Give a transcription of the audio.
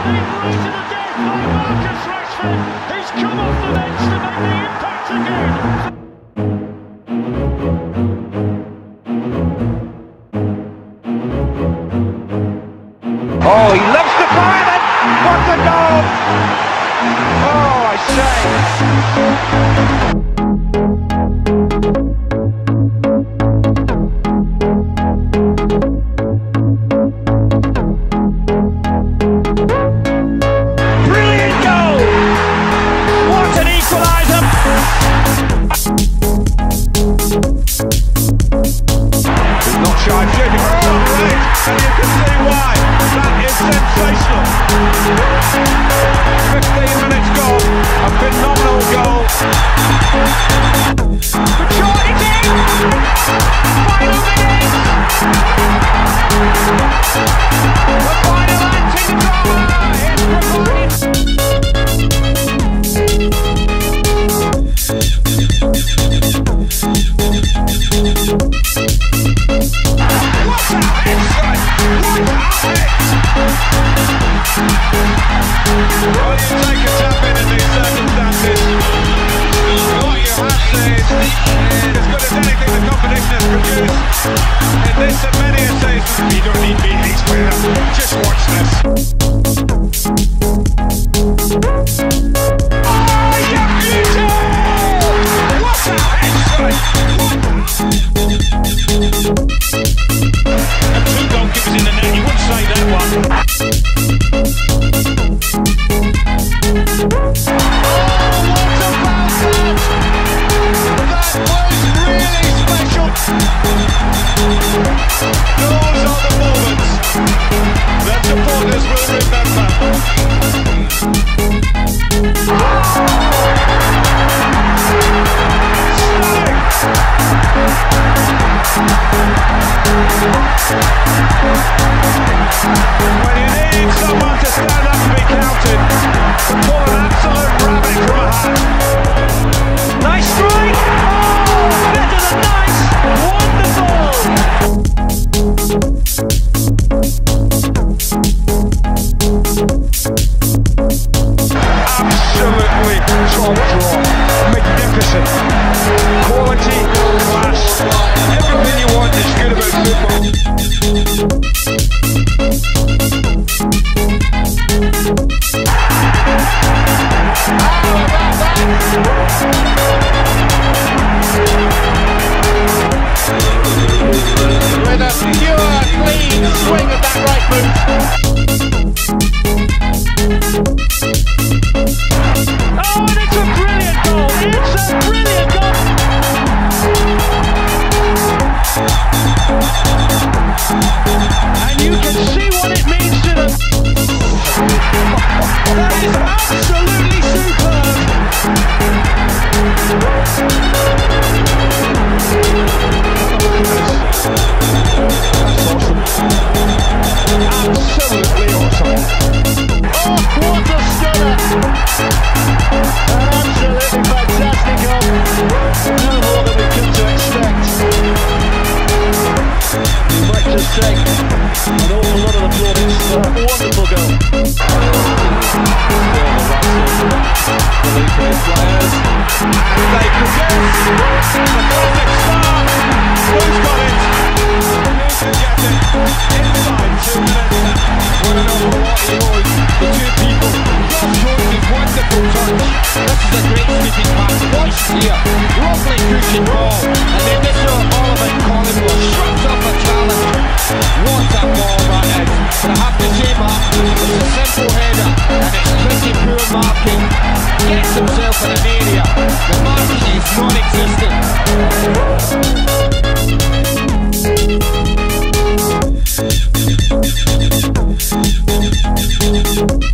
being rooted to death by Marcus Rashford, who's come off the bench to make the impact again. Oh, he loves to fire it! What a goal! Oh, I say! Brilliant goal! What an equaliser! He's not shy of shooting. Oh, great! And you can see why. That is sensational. 15 minutes gone. A phenomenal goal. The shot is in. Final minutes. The final anti-drama is provided. What's a head, son? What a head! Well, you take a tap in these circumstances. What you have to say is as good as anything the competition has produced in this and many essays. You don't need me, he's winner. Just watch this. Oh, you beauty! What a head, son! And two goalkeepers in the net, you wouldn't say that one. Those are the moments that supporters will remember. When you need someone to stand up and be counted, pull an absolute rabbit from a hat. Nice strike! Oh, better than nice! Wonderful! Absolutely top draw. Magnificent. Quality, class. Everything you want is good about football. How about that? With a pure, clean swing of that right boot. Oh, and it's a brilliant goal! It's a brilliant goal! And you can see what it means to them. That is absolutely superb! Absolutely awesome. Oh, what a stunner! An absolutely fantastic goal. No more than we've come to expect. You might just take an awful lot of the plaudits for a wonderful goal. The players, and they produce the perfect start. Who's got it? Who can get it? Inside 2 minutes. What an awful lot he owes the two people. Rashford is wonderful touch. This is a great sweeping pass. Watch here. Lovely cushion ball. And then this Oliver Collingwood shrubs up a challenge. What a ball that is. But I have to say, Mark, it's a simple header. And it's pretty poor marking. Gets himself in an area. The marking is non-existent.